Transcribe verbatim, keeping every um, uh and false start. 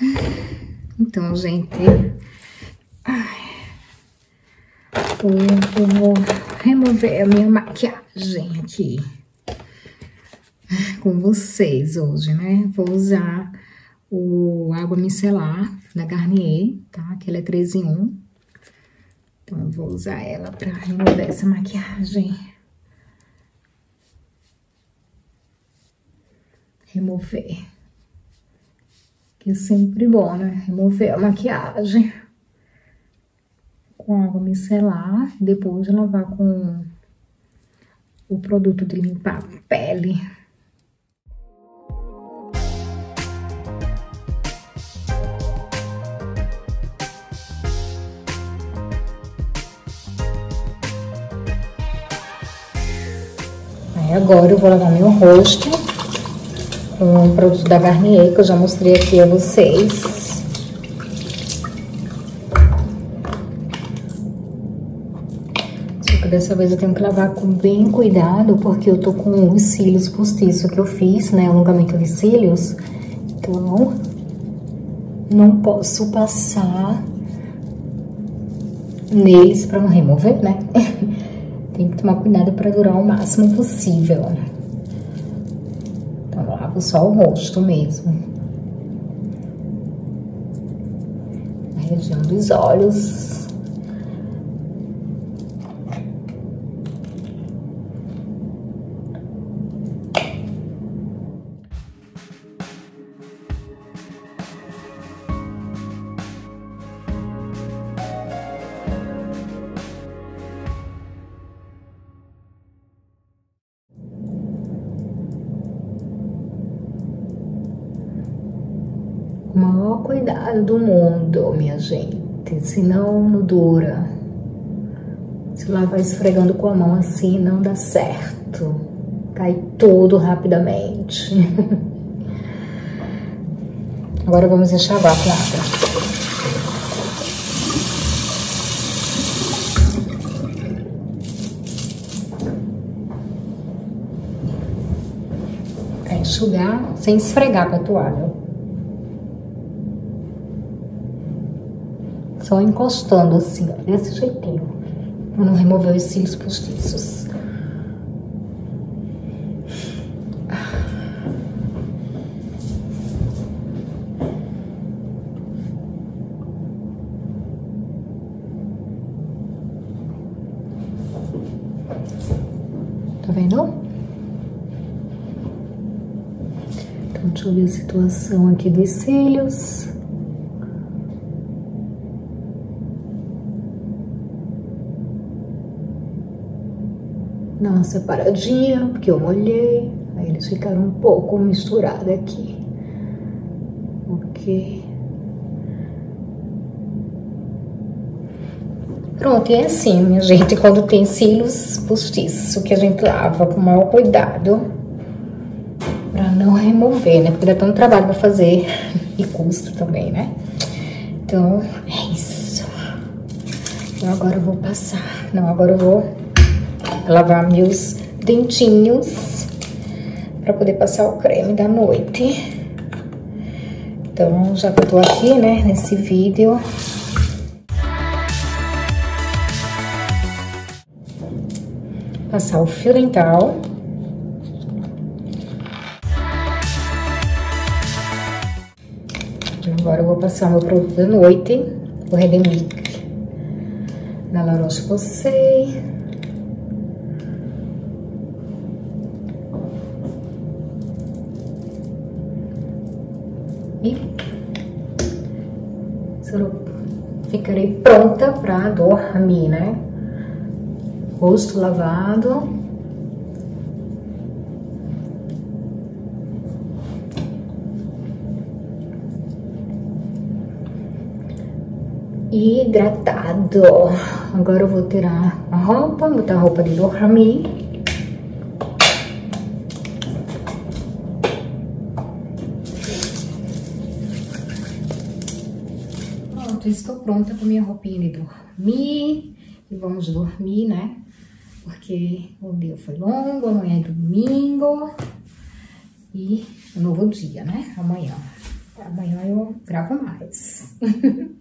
Então, gente, eu vou remover a minha maquiagem aqui com vocês hoje, né? Vou usar o Água Micelar da Garnier, tá? Que ela é três em um. Então, eu vou usar ela pra remover essa maquiagem. Remover. Que é sempre bom, né? Remover a maquiagem com água micelar. Depois lavar com o produto de limpar a pele. Aí agora eu vou lavar meu rosto com o produto da Garnier, que eu já mostrei aqui a vocês. Só que dessa vez eu tenho que lavar com bem cuidado, porque eu tô com os cílios postiços que eu fiz, né? Alongamento de cílios. Então, não posso passar neles pra não remover, né? Tem que tomar cuidado pra durar o máximo possível. Então, eu lavo só o rosto mesmo. A região dos olhos. O maior cuidado do mundo, minha gente, senão não dura. Se lavar esfregando com a mão assim, não dá certo. Cai tudo rapidamente. Agora vamos enxavar com água. Pra enxugar sem esfregar com a toalha. Só encostando assim, ó, desse jeitinho, pra não remover os cílios postiços. Tá vendo? Então, deixa eu ver a situação aqui dos cílios. Dá uma separadinha, porque eu molhei. Aí eles ficaram um pouco misturados aqui. Ok. Pronto, e é assim, minha gente, quando tem cílios postiços, que a gente lava com o maior cuidado. Pra não remover, né? Porque dá tanto trabalho pra fazer. E custa também, né? Então, é isso. Então, agora eu vou passar. Não, agora eu vou lavar meus dentinhos para poder passar o creme da noite. Então, já que eu tô aqui, né, nesse vídeo, passar o fio dental. Agora eu vou passar meu produto da noite, o Redemic da La Roche-Posay. E ficarei pronta pra dormir, né? Rosto lavado. E hidratado. Agora eu vou tirar a roupa, botar a roupa de dormir. Estou pronta com minha roupinha de dormir. E vamos dormir, né? Porque o dia foi longo, amanhã é domingo. E um novo dia, né? Amanhã. Amanhã eu gravo mais.